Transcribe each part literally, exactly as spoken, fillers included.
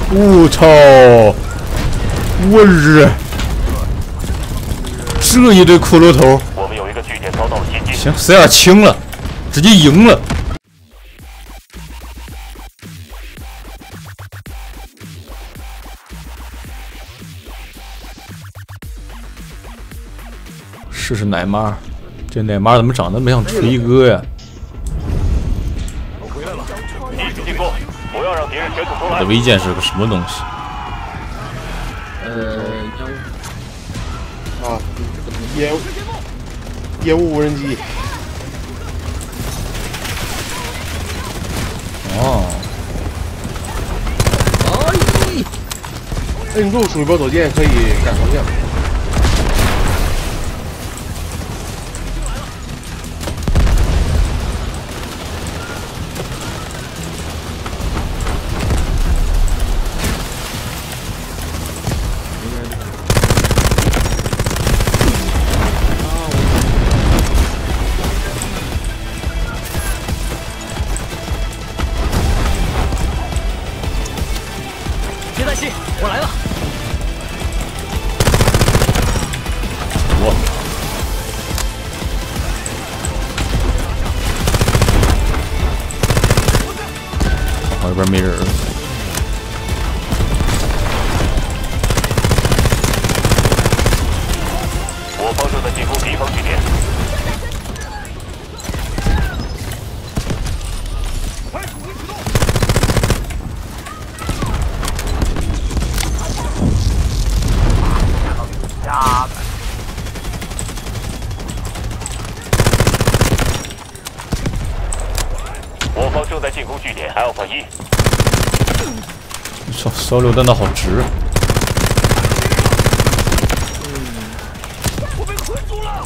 我操！我日！这一堆骷髅头。 我们有一个据点遭到了袭击。 行 ，C 二清了，直接赢了。试试奶妈，这奶妈怎么长得那么像锤哥呀？ 我回来了，继续进攻，不要让敌人卷土重来。 这微剑是个什么东西？ 呃，烟雾啊，烟雾烟雾无人机。 哦， 哎，摁住鼠标左键可以改方向。 别担心，我来了。 我我这边没人了。 我方正在进攻敌方据点。我方正在进攻据点 Alpha 一。 操，烧榴弹的好直。 我被困住了。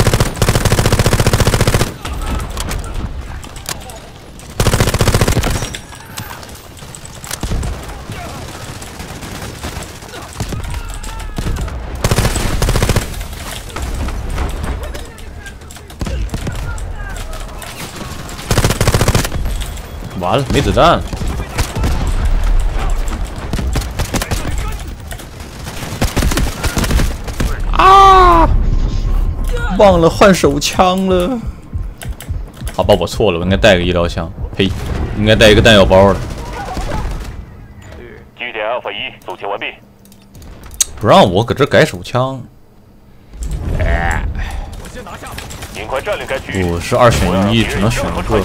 完了，没子弹了。啊！忘了换手枪了。好吧，我错了，我应该带个医疗枪。呸，应该带一个弹药包的。 据点 Alpha 一组建完毕。 不让我搁这改手枪。哎， 我先拿下。 尽快占领该区域。 我是二选一，只能选一个。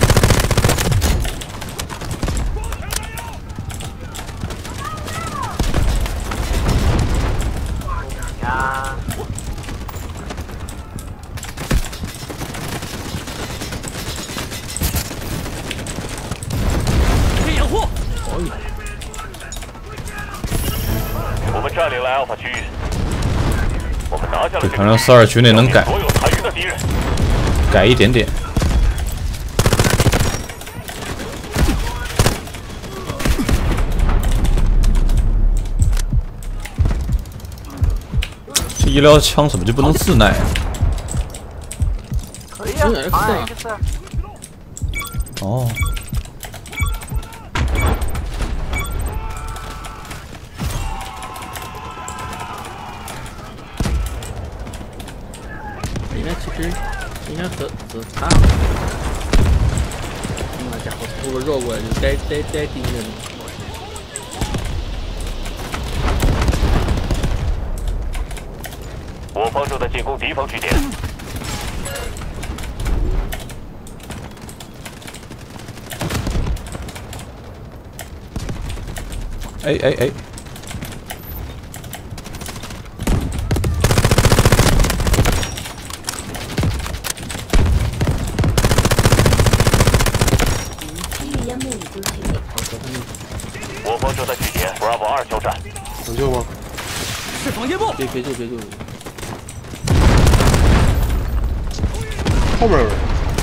我们占领了 Alpha 区域，我们拿下了这个可能四二区内能改， 所有残余的敌人， 改一点点。这医疗枪怎么就不能自耐啊？ 可以啊，啊， 哦。 应该其实应该和和他，那家伙出个肉过来就呆呆呆盯着你。 我方正在进攻敌方据点。 哎哎哎！ 我方正在据点 Bravo 二交战。 能救吗？ 释放烟幕。 别别救别救！ 后面有人。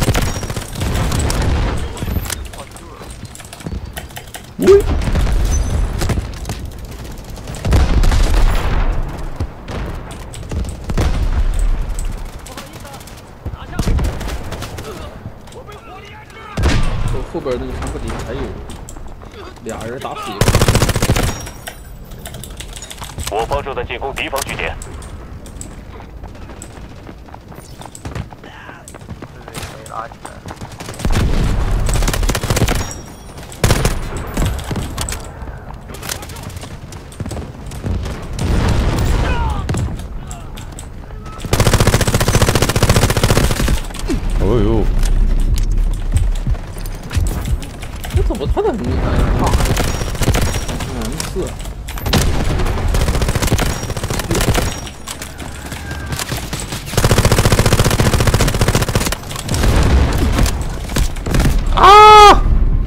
喂！ 我后边那个仓库底下还有俩人打死一个。 我方正在进攻敌方据点。 拉起来。 哦呦！ 这怎么他的名字还是大？嗯，是。 啊！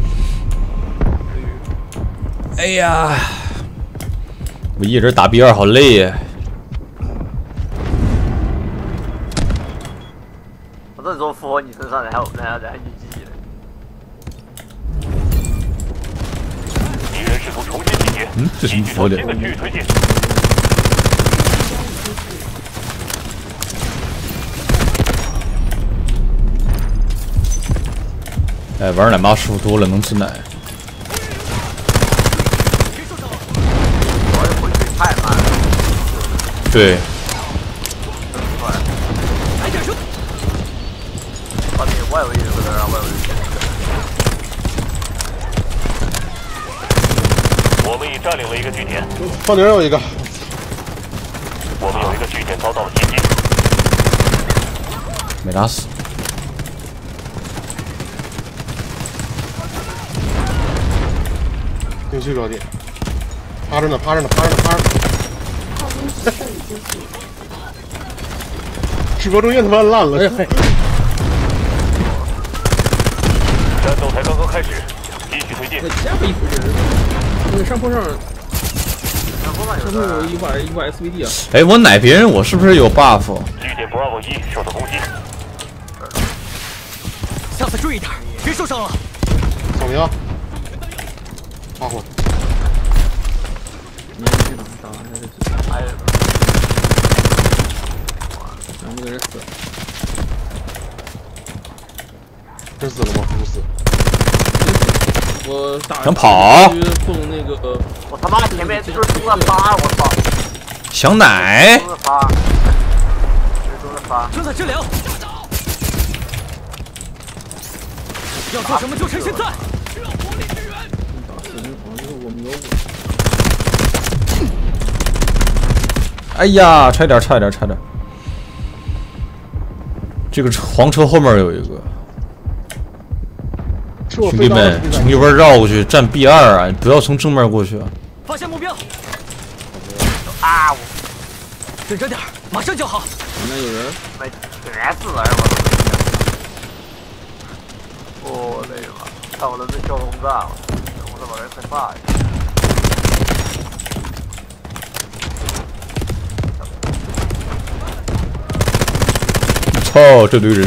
哎呀，我一人打 B 二好累呀。 我这种附合你身上，然后然后然后你自己的。 敌人试图重新集结， 嗯，这什么佛脸？ 新的区域推进。 哎，玩奶妈师傅多了，能吃奶。 我回去太慢了。 对。 外围有个让外围我们已占领了一个据点。 房顶有一个。 我们有一个据点遭到了袭击。 没打死。 定区着地。趴着呢，趴着呢，趴着呢，趴着呢。直播中间他妈烂了。哎嘿。 战斗才刚刚开始，继续推进。 那下面一回人，那个上坡上，上坡上有一把一把 S V D 啊。 哎，我奶别人，我是不是有 buff？ 据点 Bravo 一受到攻击。 下次注意点，别受伤了。 扫描。家伙。 你看这打打那个， 哎， 然后那个人死了。 真死了吗？不死。 我打想跑， 送那个， 我他妈前面就是中了仨，我操！ 想奶？ 中了仨，就是中了仨。 正在治疗，要做什么就趁现在。 打死人，好像我没有我。 哎呀，差点，差点，差点。这个黄车后面有一个。 兄弟们，从右边绕过去，站 B 二啊！不要从正面过去啊！ 发现目标！ 啊！我忍着点，马上就好。 那有人？ 没全死人我！我的妈！看我的这交通站了，我这把人快炸一下！ 操，这堆人！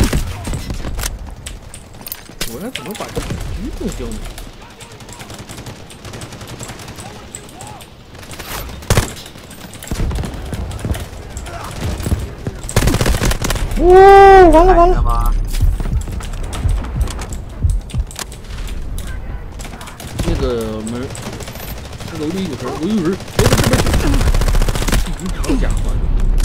我要怎么把这鱼弄掉呢？ 哇，完了完了！ 那个门，这楼里有人，我有人，别在这边去！好家伙！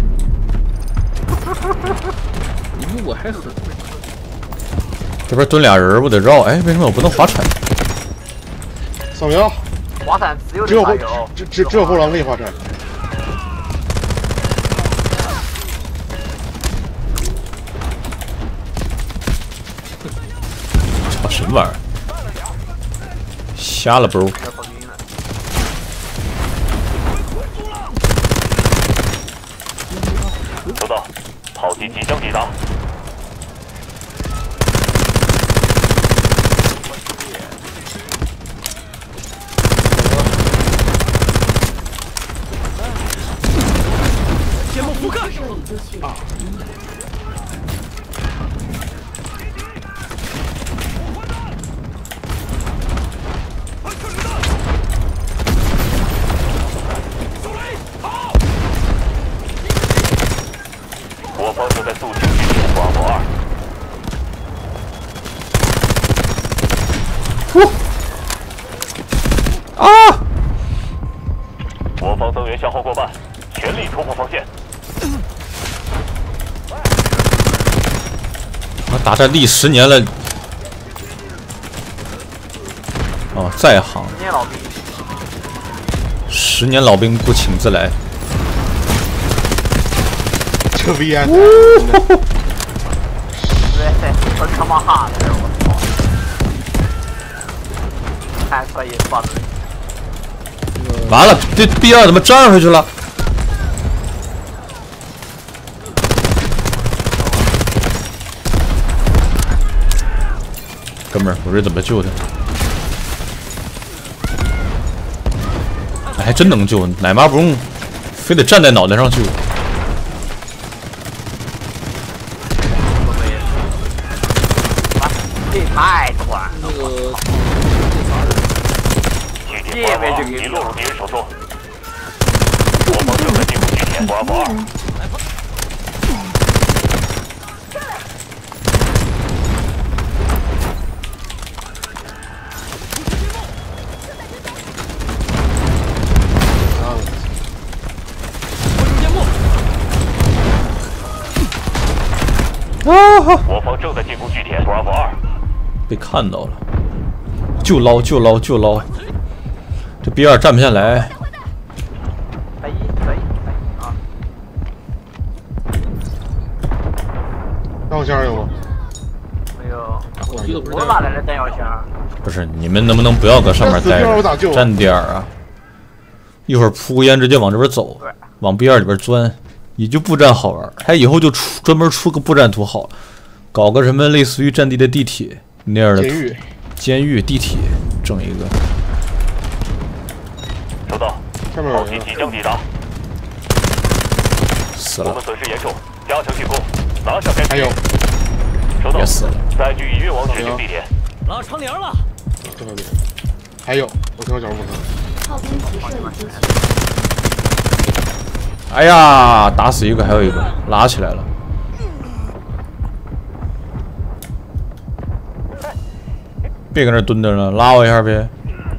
你比我还狠！ 这边蹲俩人，我得绕。哎，为什么我不能划船？ 扫描。 滑铲只有只有后有， 只只只有后廊可以划船。 操，什么玩意儿？瞎了不？ 收到，炮击即将抵达。 节目覆盖。 啊！ 我方正在肃清据点 Bravo 二。 啊！ 我方增援向后过半。 力突破防线。 我打战地十年了。哦，在行。 十年老兵。 十年老兵不请自来。 这 V I。 对，真他妈哈的，我操！看出来也放的。 完了，这 B 二怎么站回去了？哥们儿，我这怎么救他？哎，还真能救，奶妈不用非得站在脑袋上救。 这太短了， 那个据点国王已落入敌人手中，我方正在进攻据点 Bravo 二。我方正在进攻据点 Bravo 二， 被看到了，就捞就捞就捞，这 B 二站不下来。 可以可以可以啊！ 弹药箱有吗？ 没有， 我记得不是我哪来的弹药箱？ 不是，你们能不能不要搁上面待着，站点儿啊！一会儿扑烟直接往这边走，往 B 二里边钻。也就步战好玩，他以后就出专门出个步战图好，搞个什么类似于战地的地铁那样的监狱、 监狱、地铁，整一个。 收到， 上面炮击即将抵达， 死了， 我们损失严重，加强进攻，拿下该区。 还有， 收到， 也死了。 载具已运往指定地点。 拉窗帘了。 这个点，还有，我听到脚步声。 炮兵提示已经哎呀，打死一个，还有一个拉起来了。别搁那蹲着了，拉我一下呗。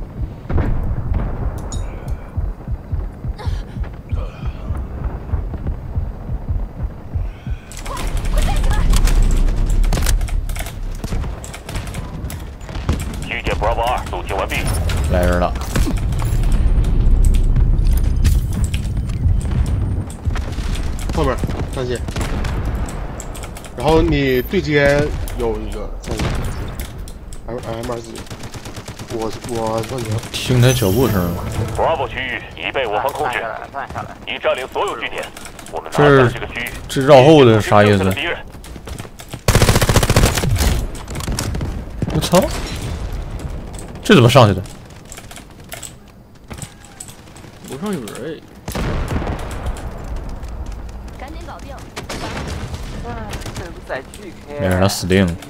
据点 Bravo 二入侵完毕。 来人了。 后面三线，然后你对接有一个三线 ，M M 二四九，我我算你听他脚步声了。 Bravo 区域已被我方控制， 断下来， 已占领所有据点，我们拿这下这个区域。 这绕后的啥意思？我操！这怎么上去的？ 楼上有人哎！ 赶紧搞定。 这个载具开。 没让他死定了。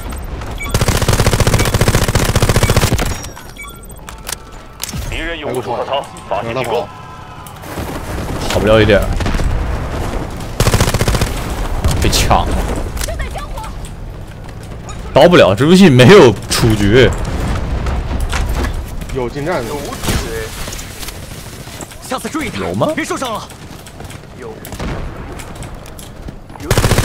敌人有无处可逃，发起进攻。 好不了一点，被抢了。刀不了，这游戏没有处决。 有近战的， 有无处决。 下次注意点， 有吗？ 别受伤了。 有。有。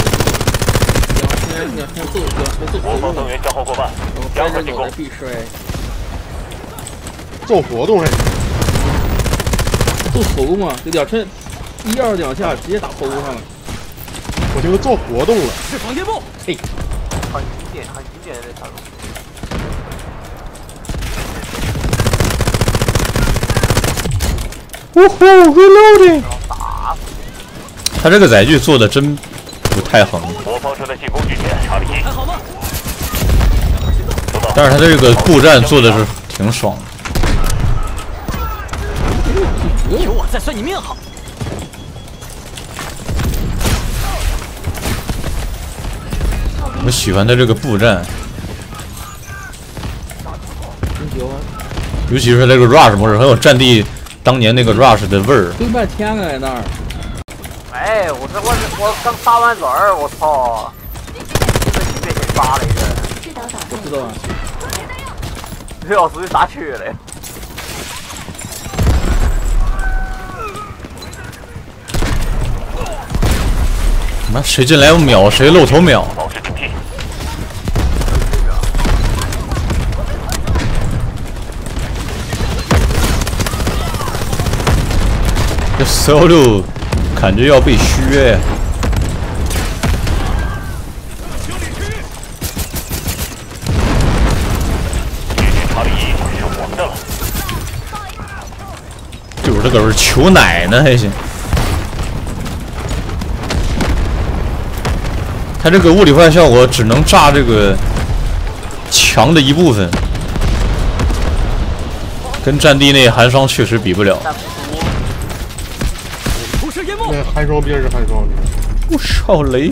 两天两天揍两天揍我方增援消耗过半，加快进攻。 必摔。 做活动还做头嘛，这两天一二两下直接打头上了。 我听说做活动了。 是防电幕。 嘿， 很经典，很经典的那条路。 呜呼 ，reloading。 打他这个载具做的真不太横。 我方正在进攻据点，查理一。 还好吗？ 但是他这个步战做的是挺爽的。 有我在，算你命好。 我喜欢他这个步战，尤其是那个 rush 模式，很有战地当年那个 rush 的味儿。 蹲半天了在那儿。 哎，我这我我刚杀完人儿，我操！这级别先杀了一个。 我知道啊。 六小时就打去了。 妈，谁进来我秒谁，露头秒。 保持警惕。 这 solo 感觉要被削。 查理一是我们的了。 就是这个是求奶呢还行。它这个物理化效果只能炸这个墙的一部分，跟战地内寒霜确实比不了。 那寒霜兵是寒霜兵。 我少雷，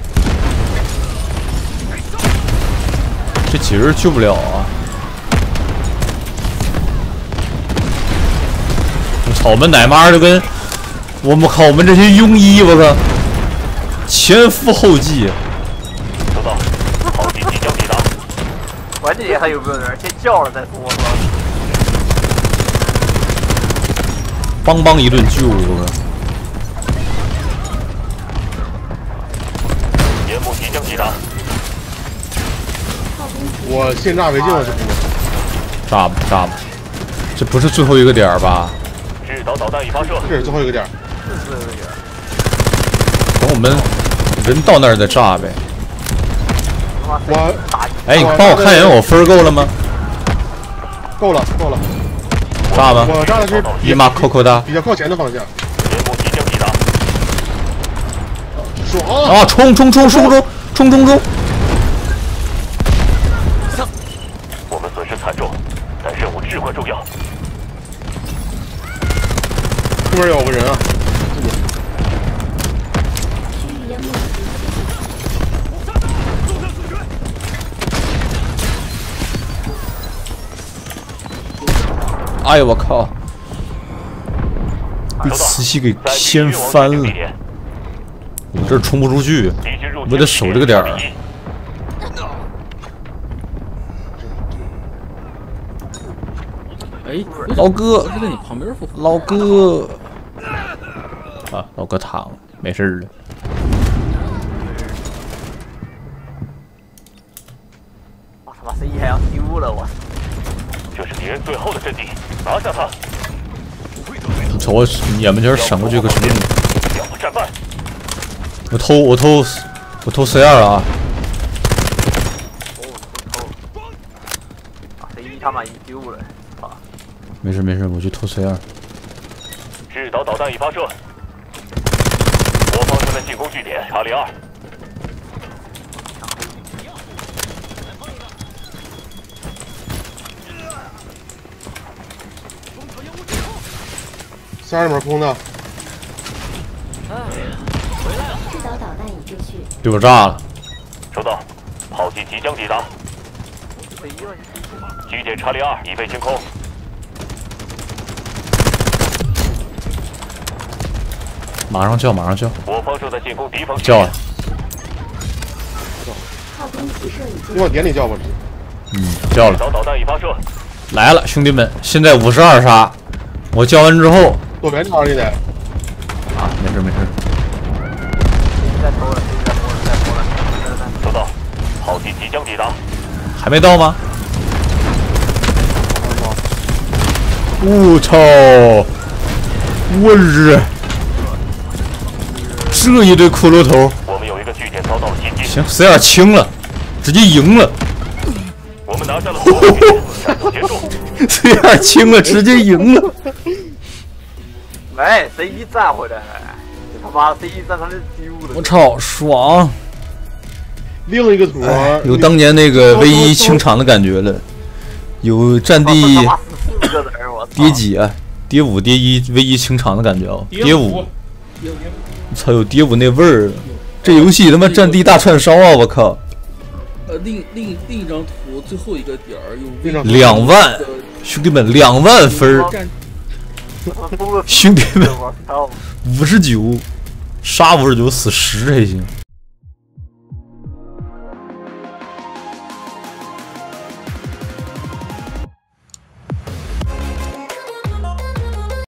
这几人救不了啊！我操，我们奶妈就跟我们靠，我们这些庸医，我靠，前赴后继。 收到，炮击即将抵达。 关键还有没有人先叫了再说，是吧？ 梆梆一顿救，我靠！ 烟幕即将抵达。 我先炸违禁了，是不是？ 炸吧炸吧，这不是最后一个点儿吧？ 制导导弹已发射。 这是最后一个点。 这是最后一个点。 等我们人到那儿再炸呗。 我， 哎，你帮我看一眼我分够了吗？ 够了，够了。 炸吧！ 我炸的是尼玛扣扣的， 比较靠前的方向。 烟幕即将抵达。 爽啊！冲冲冲冲冲冲冲冲！ 我们损失惨重，但任务至关重要。 这边有个人啊！ 区域烟幕哎呦我靠！被磁吸给掀翻了，我这冲不出去，我得守这个点儿。 哎， 老哥， 就在你旁边， 老哥，啊，老哥躺了，没事了。 我他妈 C 一还要丢了，我。 这是敌人最后的阵地，拿下他！ 你瞅我眼巴前闪过去个什么？ 要不战败！ 我偷我偷我偷 C 二啊！ 哦，偷！啊 ，C 一他妈已经丢了，啊！ 没事没事，我去偷 C 二。 制导导弹已发射，我方正在进攻据点查理二。 C 二里面空的。 制导导弹已就绪。 对我炸了。 收到，炮击即将抵达。据点查理二已被清空。 马上叫，马上叫。 我方正在进攻敌方。 叫啊！ 炮兵齐射已就你往点里叫吧。 嗯，叫了。 导导弹已发射。 来了，兄弟们，现在五十二杀。我叫完之后。 左边这边你得。 啊，没事没事。 再偷了，再偷了，再偷了。 收到，炮击即将抵达。 还没到吗？我操！我日！这一堆骷髅头。 我们有一个据点遭到了袭击。 行 ，C 二清了，直接赢了。 我们拿下了所有据点，战斗结束。 C 二清了，直接赢了。 喂 ，C 一站回来了，他妈 C 一站他就丢了。 我操，爽！ 另一个图、 哎、有当年那个 V 一清场的感觉了，有战地跌几啊？跌五、跌一 V 一清场的感觉哦，跌五，操，有跌五那味儿。这游戏他妈战地大串烧啊！我靠！ 呃，另另另一张图最后一个点儿有两万，兄弟们，两万分儿。兄弟们，五十九杀五十九死十还行。